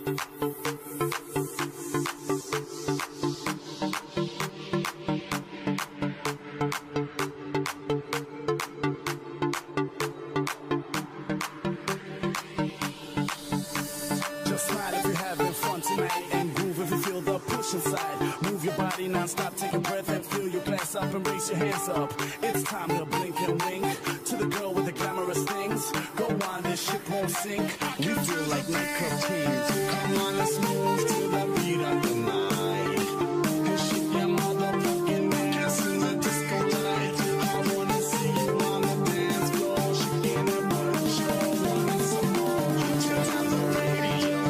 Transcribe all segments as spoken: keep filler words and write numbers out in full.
Non-stop, take a breath and fill your glass up and raise your hands up. It's time to blink and wink to the girl with the glamorous things. Go on, this ship won't sink. We feel like nightclub kings. Come on, let's move to the beat of the night and shake your motherfucking ass in the disco light. I wanna see you on the dance floor, shaking that butt, show wanting some more. Turn down the radio.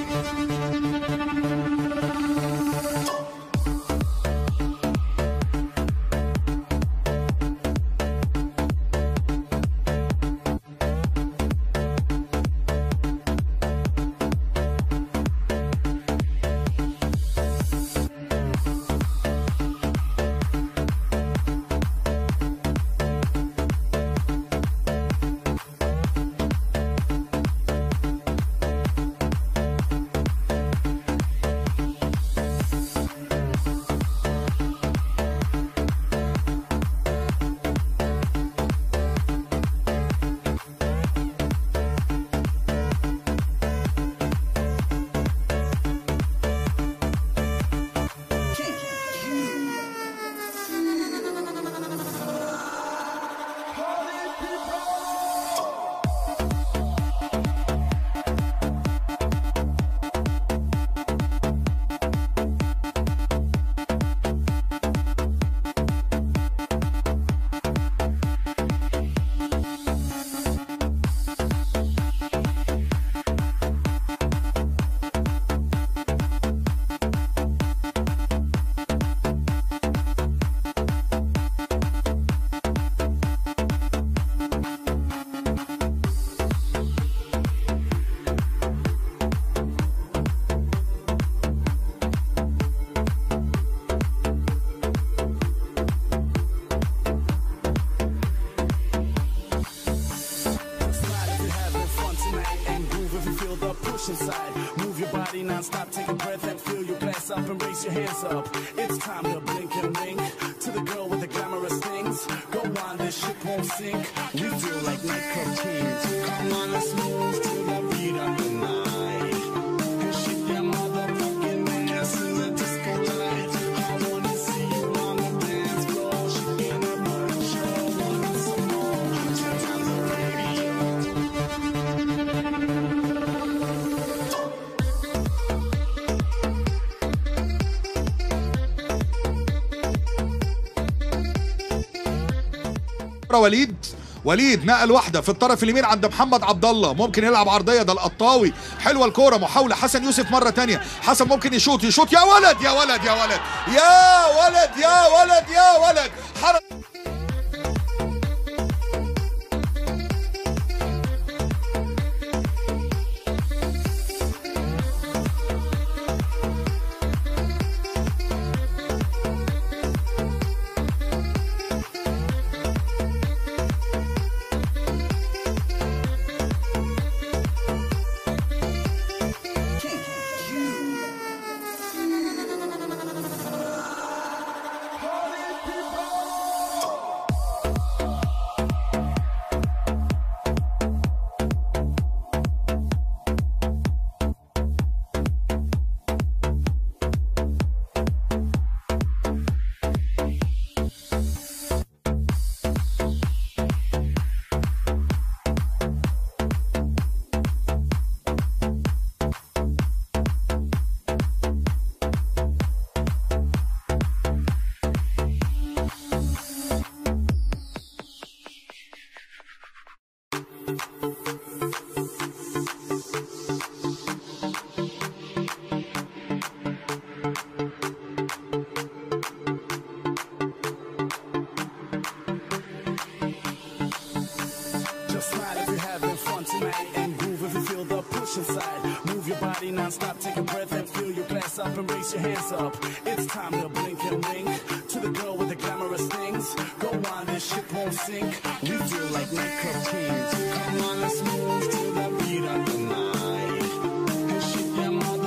Inside. Move your body non-stop, take a breath and fill your glass up and raise your hands up. It's time to blink and wink to the girl with the glamorous things. Go on, this ship won't sink. We feel like nightclub kings. Come on, let's move to the beat of the night and shake your motherfucking ass in the disco light. I wanna see you on the dance floor, shaking that butt, show wanting some more. Turn down the radio. وليد وليد نقل واحده في الطرف اليمين عند محمد عبد الله، ممكن يلعب عرضيه. ده القطاوي، حلوه الكوره، محاوله حسن يوسف مره ثانيه. حسن ممكن يشوط يشوط يا ولد يا ولد يا ولد يا ولد يا ولد يا ولد حرق. Non-stop, take a breath and fill your glass up and raise your hands up. It's time to blink and wink to the girl with the glamorous things. Go on, this ship won't sink. We feel like nightclub kings. Come on, let's move to the beat of the night and shake your mother.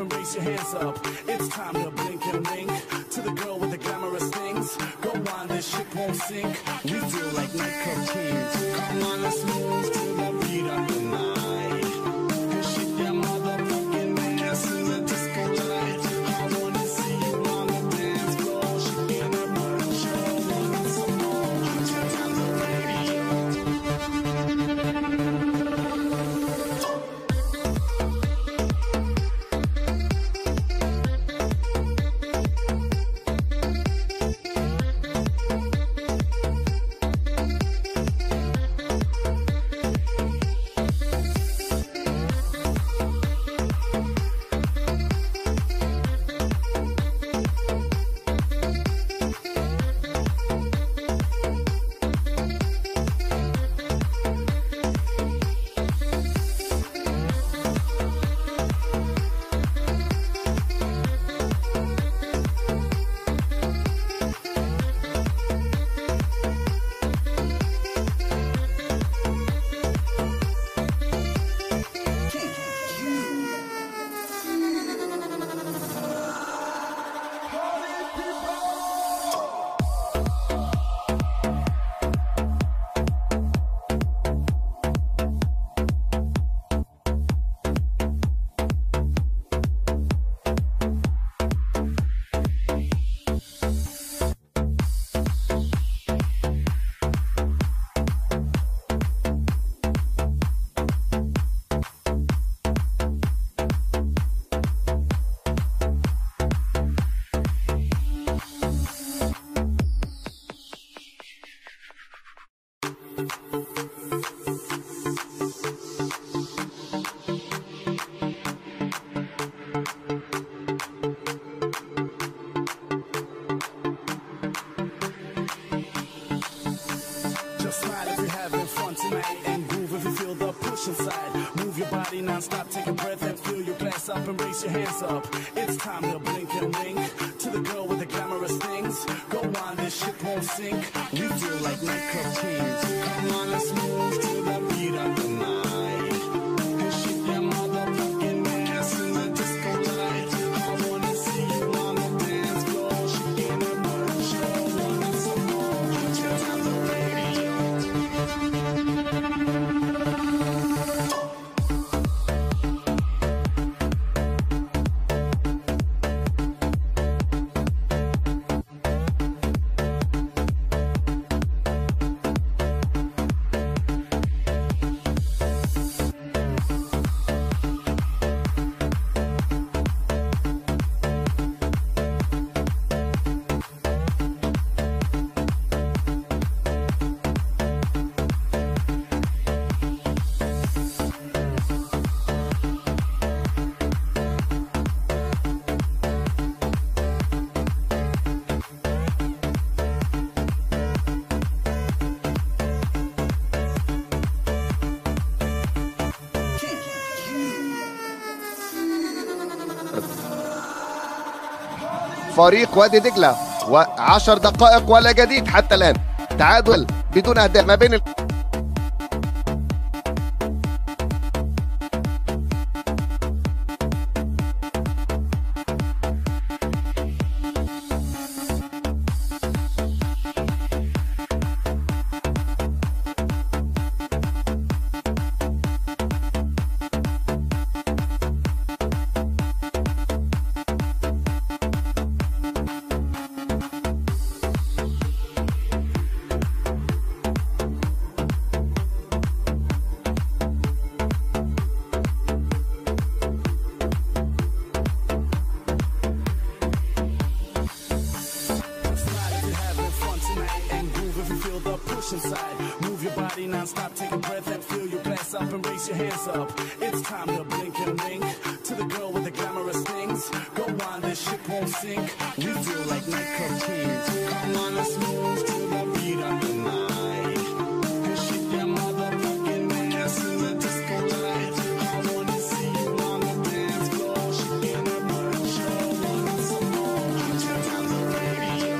and raise your hands up. It's time to blink and wink to the girl with the glamorous things. Go on, this ship won't sink. We feel like nightclub kings. Come on, let's move to the beat of the night and shake that motherfucking ass in the disco light. I wanna see you on the dance floor, shaking that butt, show wanting some more. Turn down the radio. Just smile if you're having fun tonight and groove if you feel the push inside. Move your body non-stop, take a breath and fill your glass up and raise your hands up. It's time to blink and wink to the girl with the glamorous things. Go on, this ship won't sink. We feel like nightclub kings. Come on, let's move to the beat of the night and shake that motherfucking ass in the disco light. I wanna see you on the dance floor, shaking that butt, show wanting some more. Turn down the radio. فريق وادي دجلة وعشر دقائق ولا جديد حتى الآن، تعادل بدون أهداف ما بين ال... Inside. Move your body non-stop, take a breath and fill your glass up and raise your hands up. It's time to blink and wink to the girl with the glamorous things. Go on, this ship won't sink. We feel like nightclub kings. Come on, let's move to the beat of the night and shake that motherfucking ass in the disco light. I wanna see you on the dance floor, shaking that butt, show wanting some more. Turn down the radio.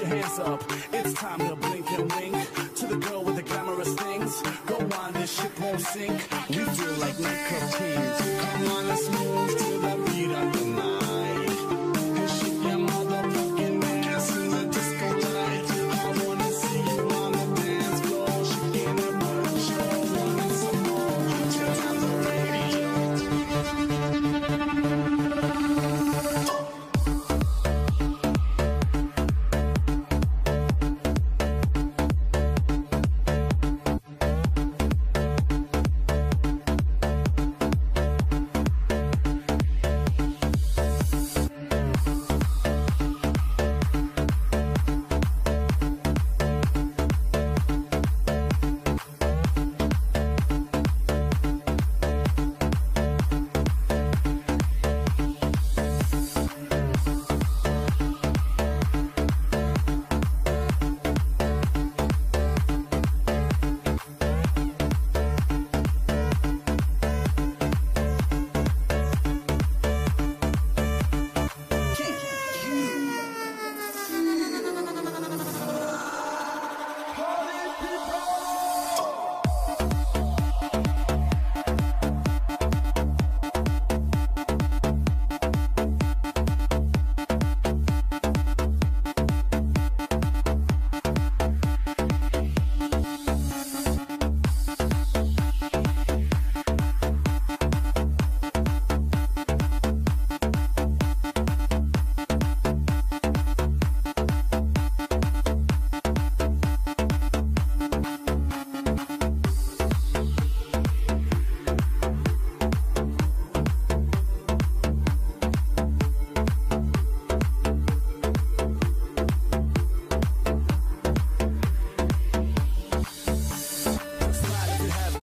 your hands up. It's time to blink and wink. To the girl with the glamorous things, go on, this ship won't sink. We feel like nightclub kings. Come on, let's